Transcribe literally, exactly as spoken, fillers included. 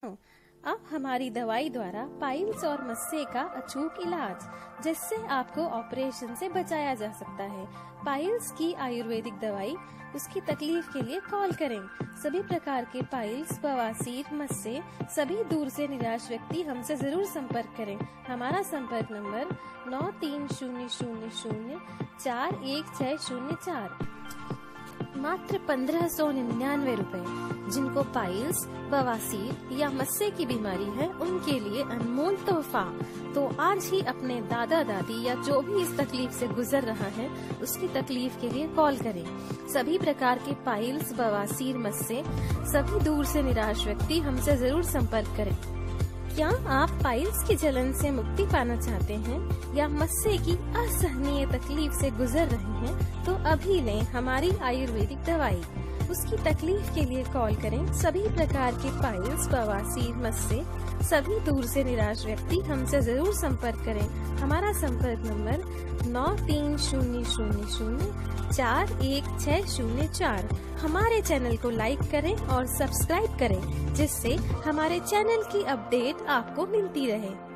अब हमारी दवाई द्वारा पाइल्स और मस्से का अचूक इलाज, जिससे आपको ऑपरेशन से बचाया जा सकता है। पाइल्स की आयुर्वेदिक दवाई, उसकी तकलीफ के लिए कॉल करें। सभी प्रकार के पाइल्स, बवासीर, मस्से, सभी दूर से निराश व्यक्ति हमसे जरूर संपर्क करें। हमारा संपर्क नंबर नौ तीन शून्य शून्य शून्य चार एक छह शून्य चार। मात्र पंद्रह सौ निन्यानवे रूपए। जिनको पाइल्स, बवासीर या मस्से की बीमारी है, उनके लिए अनमोल तोहफा। तो आज ही अपने दादा दादी या जो भी इस तकलीफ से गुजर रहा है, उसकी तकलीफ के लिए कॉल करें। सभी प्रकार के पाइल्स, बवासीर, मस्से, सभी दूर से निराश व्यक्ति हमसे जरूर संपर्क करें। क्या आप पाइल्स की जलन से मुक्ति पाना चाहते हैं या मस्से की असहनीय तकलीफ से गुजर रहे हैं, तो अभी लें हमारी आयुर्वेदिक दवाई। उसकी तकलीफ के लिए कॉल करें। सभी प्रकार के पाइल्स, बवासीर, मस्से, सभी दूर से निराश व्यक्ति हमसे जरूर संपर्क करें। हमारा संपर्क नंबर नौ तीन शून्य शून्य शून्य चार एक छह शून्य चार। हमारे चैनल को लाइक करें और सब्सक्राइब करें, जिससे हमारे चैनल की अपडेट आपको मिलती रहे।